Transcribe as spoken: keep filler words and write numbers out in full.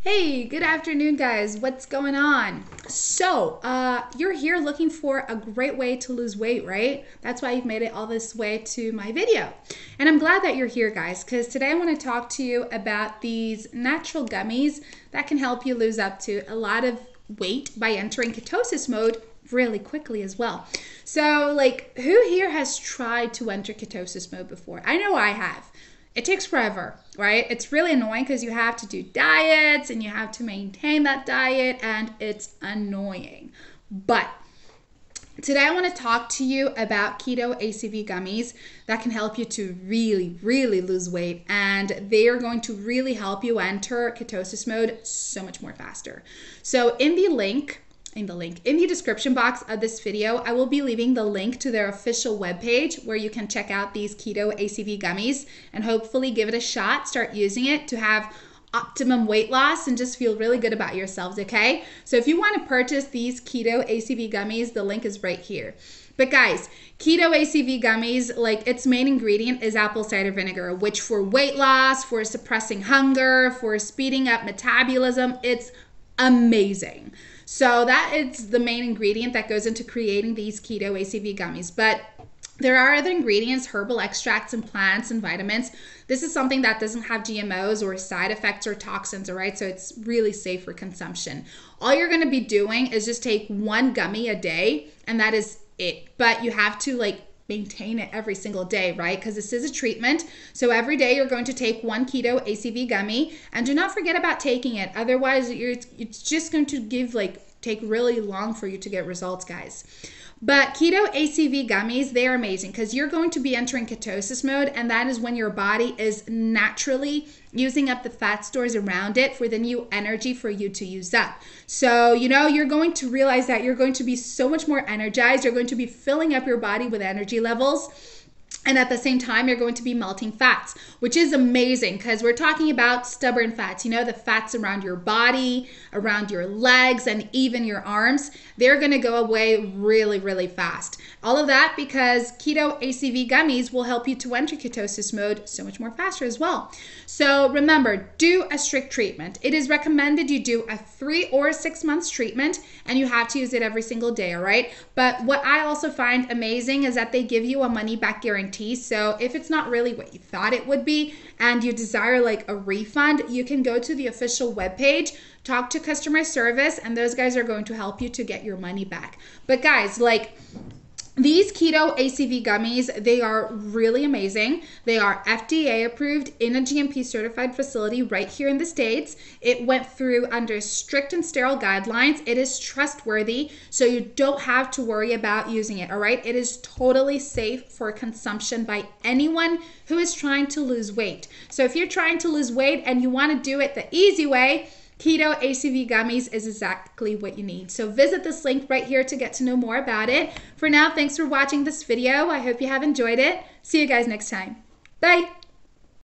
Hey, good afternoon, guys. What's going on? So, uh, you're here looking for a great way to lose weight, right? That's why you've made it all this way to my video. And I'm glad that you're here, guys, because today I want to talk to you about these natural gummies that can help you lose up to a lot of weight by entering ketosis mode really quickly as well. So, like, who here has tried to enter ketosis mode before? I know I have. It takes forever, right? It's really annoying because you have to do diets and you have to maintain that diet and it's annoying. But today I want to talk to you about keto A C V gummies that can help you to really, really lose weight, and they are going to really help you enter ketosis mode so much more faster. So in the link, in the link in the description box of this video, I will be leaving the link to their official webpage where you can check out these keto A C V gummies and hopefully give it a shot, start using it to have optimum weight loss and just feel really good about yourselves, okay? So if you want to purchase these keto A C V gummies, the link is right here. But guys, keto A C V gummies, like its main ingredient is apple cider vinegar, which for weight loss, for suppressing hunger, for speeding up metabolism, it's amazing. So that is the main ingredient that goes into creating these keto A C V gummies. But there are other ingredients, herbal extracts and plants and vitamins. This is something that doesn't have G M Os or side effects or toxins, all right? So it's really safe for consumption. All you're gonna be doing is just take one gummy a day, and that is it. But you have to like maintain it every single day, right? Because this is a treatment. So every day you're going to take one keto A C V gummy, and do not forget about taking it. Otherwise, you're, it's just going to give like take really long for you to get results, guys. But keto A C V gummies, they are amazing because you're going to be entering ketosis mode, and that is when your body is naturally using up the fat stores around it for the new energy for you to use up. So, you know, you're going to realize that you're going to be so much more energized. You're going to be filling up your body with energy levels. And at the same time, you're going to be melting fats, which is amazing because we're talking about stubborn fats. You know, the fats around your body, around your legs, and even your arms. They're going to go away really, really fast. All of that because keto A C V gummies will help you to enter ketosis mode so much more faster as well. So remember, do a strict treatment. It is recommended you do a three or six months treatment, and you have to use it every single day, all right? But what I also find amazing is that they give you a money back guarantee. So if it's not really what you thought it would be and you desire like a refund, you can go to the official webpage, talk to customer service, and those guys are going to help you to get your money back. But guys, like, these keto A C V gummies, they are really amazing. They are F D A approved in a G M P certified facility right here in the States. It went through under strict and sterile guidelines. It is trustworthy, so you don't have to worry about using it, all right? It is totally safe for consumption by anyone who is trying to lose weight. So if you're trying to lose weight and you want to do it the easy way, keto A C V gummies is exactly what you need. So visit this link right here to get to know more about it. For now, thanks for watching this video. I hope you have enjoyed it. See you guys next time. Bye.